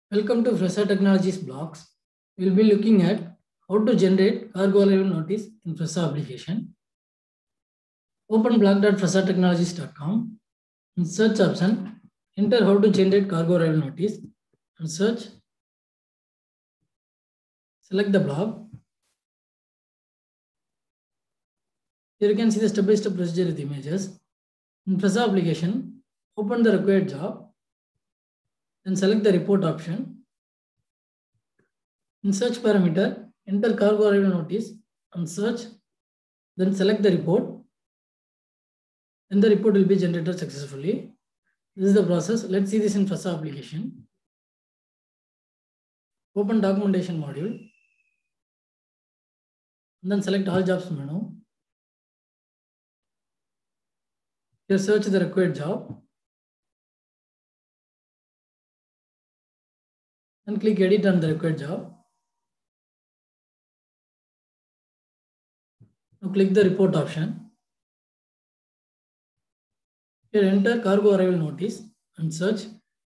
Welcome to Fresa Technologies blogs. We'll be looking at how to generate cargo arrival notice in Fresa application. Open blog.fresatechnologies.com. In search option, enter how to generate cargo arrival notice and search. Select the blog. Here you can see the step-by-step procedure with images. In Fresa application, open the required job. Then select the report option. In search parameter, enter cargo arrival notice and search. Then select the report. Then the report will be generated successfully. This is the process. Let's see this in Fresa application. Open documentation module. And then select all jobs menu. Here search the required job. And click edit on the required job. Now click the report option. Here enter cargo arrival notice and search.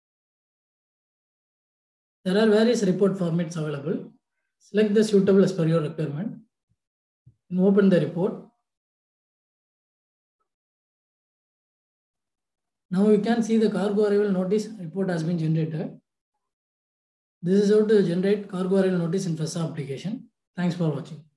There are various report formats available. Select the suitable as per your requirement. And open the report. Now you can see the cargo arrival notice report has been generated. This is how to generate cargo arrival notice in Fresa application. Thanks for watching.